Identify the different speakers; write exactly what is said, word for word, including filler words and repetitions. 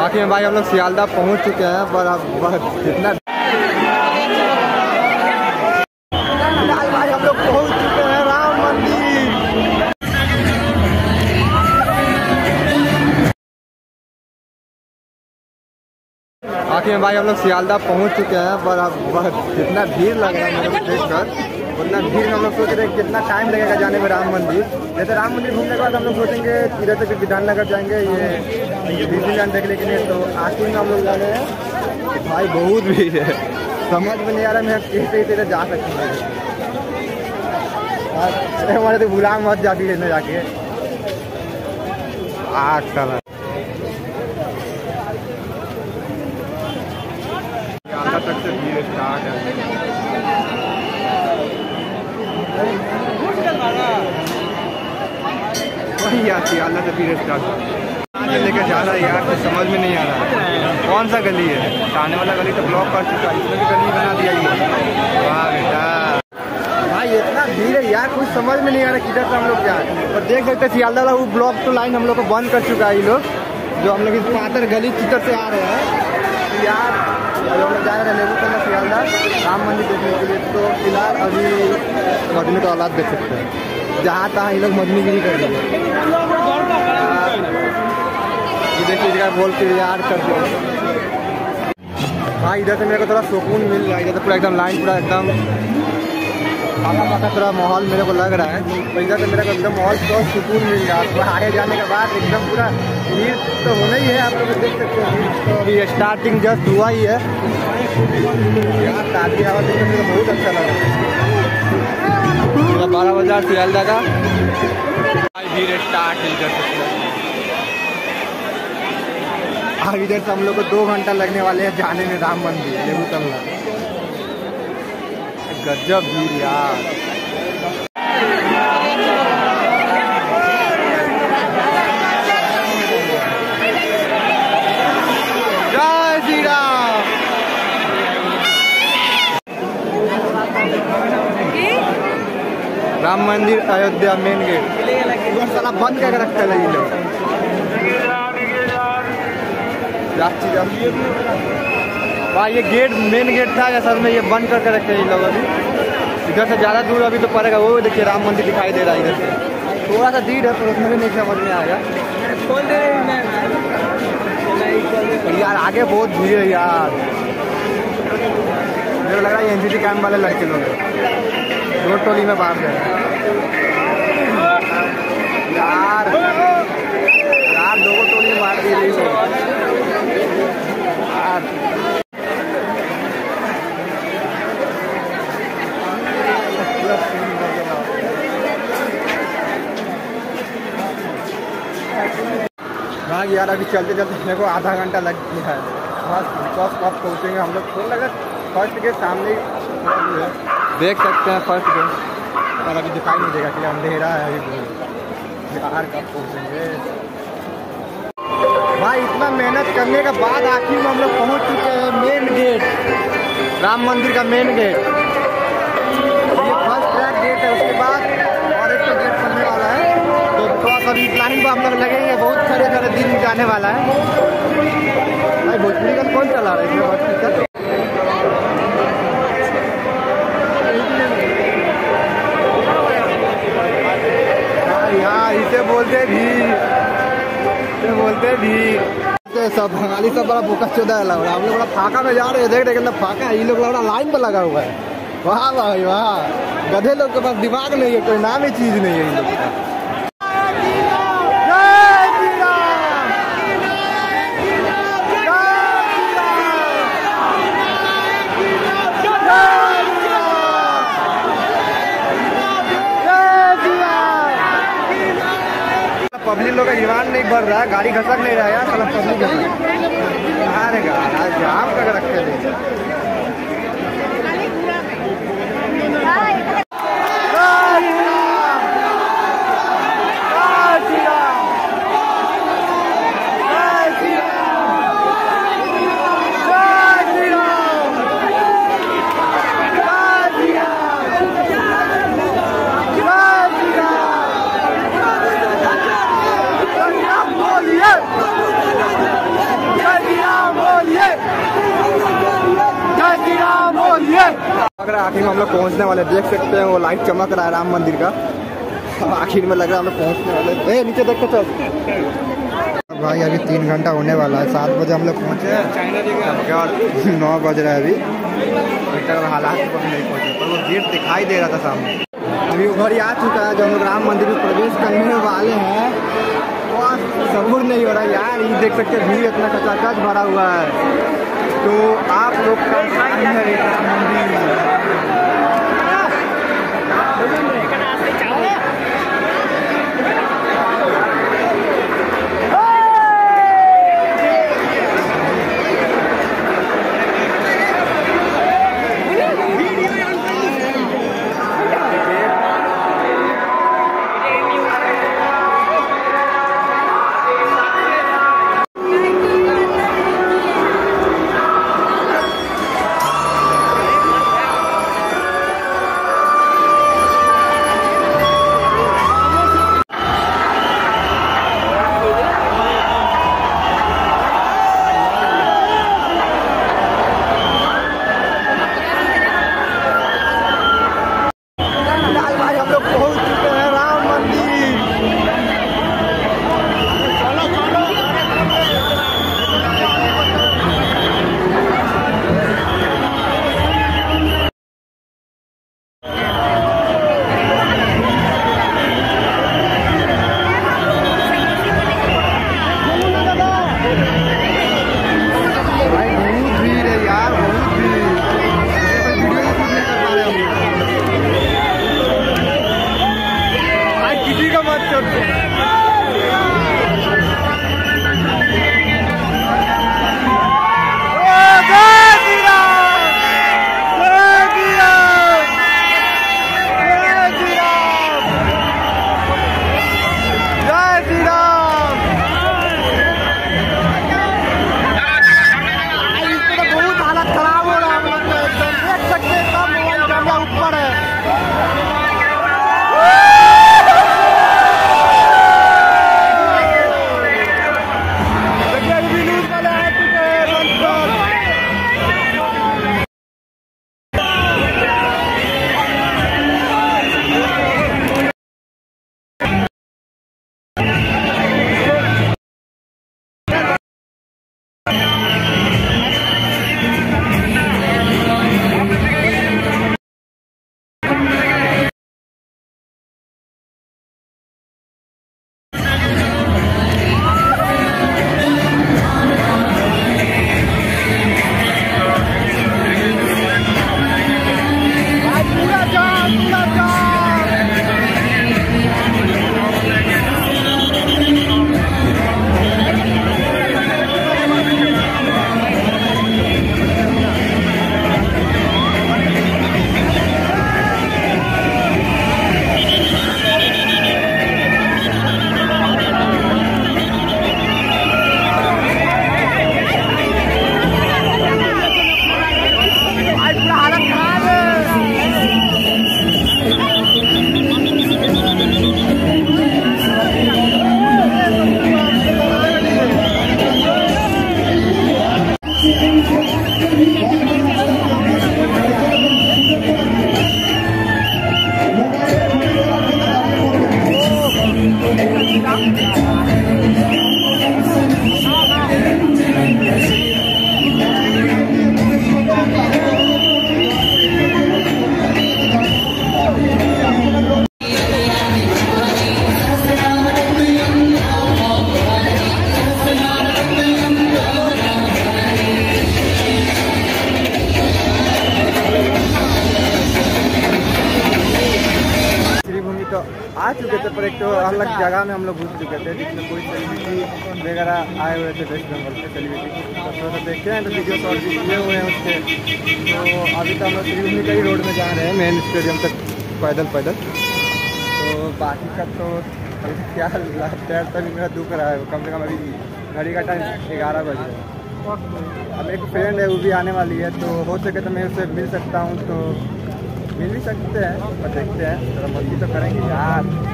Speaker 1: बाकी में भाई हम लोग सियालदा पहुंच चुके हैं, पर अब कितना भाई हम लोग पहुंच चुके हैं राम मंदिर। बाकी में भाई हम लोग सियालदा पहुंच चुके हैं, पर अब कितना भीड़ लग रहा है मेरे को देखकर। उतना भीड़ में हम लोग सोच रहे हैं कितना टाइम लगेगा जाने में राम मंदिर। जैसे राम मंदिर घूमने के बाद हम लोग सोचेंगे इधर से विधाननगर जाएंगे, ये डिज्नीलैंड देखने के लिए। तो आखिर में हम लोग जा रहे हैं। भाई बहुत भीड़ है, समझ में नहीं आ रहा मैं कैसे कैसे जा सकते हैं। हमारे तो भुला मत जाती है जाके आग साला तक से भीड़ स्टार्ट है। वही आती अल्लाह से भीड़ स्टार्ट लेकर जा रहा है यार, कुछ समझ में नहीं आ रहा है कौन सा गली है। आने वाला गली तो ब्लॉक कर चुका है, इसमें भी गली बना दिया ये। वाह बेटा भाई इतना भीड़ है यार, कुछ समझ में नहीं आ रहा किधर से हम लोग जाए। और देख सकते सियालदा वाला वो ब्लॉक तो लाइन हम लोग को बंद कर चुका है ये लोग, जो हम लोग इस पातर गली चितर से आ रहे हैं यार। हम लोग जा रहे हैं लेबूतला सियालदा राम मंदिर देखने के लिए। तो फिलहाल अभी मजनू का औलाद देख सकते हैं, जहाँ तहाँ ये लोग मजनूगिरी कर रहे हैं। ये देखिए जगह बोल के यार कर दो भाई। इधर से मेरे को थोड़ा सुकून मिल रहा है, इधर से पूरा एकदम लाइन पूरा एकदम फाका फाका थोड़ा माहौल मेरे को लग रहा है। तो इधर से मेरे को एकदम माहौल तो सुकून मिल रहा है। थोड़ा आगे जाने के बाद एकदम पूरा भीड़ तो होना ही है, आप लोग देख सकते हैं। तो अभी स्टार्टिंग जस्ट हुआ ही है यार। ताज़ी हवा देखकर मेरे को बहुत अच्छा लग रहा है। बारह बाजार सियालदा का भीड़ स्टार्ट है इधर से। अब इधर से हम लोग को दो घंटा लगने वाले हैं जाने में राम मंदिर लेबूतला। गजब भीड़ यार। जय श्री राम। राम मंदिर अयोध्या मेन गेट साला बंद करके रखा है ये लोग। भाई ये गेट मेन गेट था या सर में ये बंद करके रखे हैं ये लोग। अभी इधर से ज़्यादा दूर अभी तो पड़ेगा। वो देखिए राम मंदिर दिखाई दे रहा है इधर से। थोड़ा सा भीड़ है पर उसमें भी नहीं समझ में आएगा यार। आगे बहुत भीड़ है यार, मुझे लग रहा है एनसीसी कैंप वाले लड़के लोग दो टोली में बाहर गए यार। यार दो टोली में बाहर दी यार। हाँ यार अभी चलते चलते मेरे को आधा घंटा लग गया है। बस बस कब पहुँचेंगे हम लोग। थोड़ा लगा फर्स्ट गेट सामने है, देख सकते हैं फर्स्ट गेट, पर अभी दिखाई नहीं देगा कि अंधेरा है अभी। बाहर कब पहुँचेंगे भाई। इतना मेहनत करने के बाद आखिर में हम लोग पहुँच चुके हैं मेन गेट, राम मंदिर का मेन गेट। ये फर्स्ट ट्रैक गेट है, उसके बाद और एक तो गेट बनने वाला है। तो थोड़ा सा प्लानिंग पर हम लोग लगेंगे, बहुत सारे सारे दिन जाने वाला है भाई। भोजपुरी का कौन चला रहा है इसमें बहुत दिक्कत। यार इसे बोलते भीड़, इसे बोलते भीड़। सब बंगाली सब बड़ा बोका चौदह लग रहा है। हम लोग बड़ा फाका में जा रहे हैं, देख रहे कितना फाका है। ये लोग बड़ा लाइन पर लगा हुआ है। वाह भाई वाह, गधे लोग के पास दिमाग नहीं है, कोई नाम ही चीज नहीं है इन लोग का। पब्लिक लोग का डिमांड नहीं बढ़ रहा है, गाड़ी घसक नहीं रहा है यार। साला पब्लिक अरे जाम का रखे थे। रहा है आखिर में हम लोग पहुँचने वाले, देख सकते हैं वो लाइट चमक रहा है राम मंदिर का। आखिर में लग रहा है हम लोग पहुँचने वाले। ए नीचे देख के चल भाई, अभी तीन घंटा होने वाला है। सात बजे हम लोग पहुँचे हैं और नौ बज रहा है अभी। हालात पर नहीं पहुँचे पर वो गेट दिखाई दे रहा था सामने। अभी वो घड़ी आ चुका है जब हम लोग राम मंदिर में प्रवेश करने वाले हैं। सबूर नहीं हो रहा यार, ये देख सकते हैं भीड़ इतना खचाखच भरा हुआ है। तो आप लोग का तो आ चुके थे, पर एक तो अलग जगह में हम लोग घुस चुके थे जिसमें कोई सेलिब्रिटी वगैरह आए हुए थे वेस्ट बंगाल से सेलिब्रिटी। तो थोड़ा सा देखते हैं, तो वीडियो शॉर्ट भी किए हुए हैं उसके। तो अभी तो हम लोग श्रीभूमि का ही रोड में जा रहे हैं, मेन स्टेडियम तक पैदल पैदल। तो बाकी का तो क्या पैर तक मेरा दुख रहा है, कम से कम अभी घड़ी का टाइम ग्यारह बजे। अब एक फ्रेंड है वो भी आने वाली है, तो हो सके तो मैं उससे मिल सकता हूँ, तो मिल भी सकते हैं, पर देखते हैं, थोड़ा मस्ती तो करेंगे यार।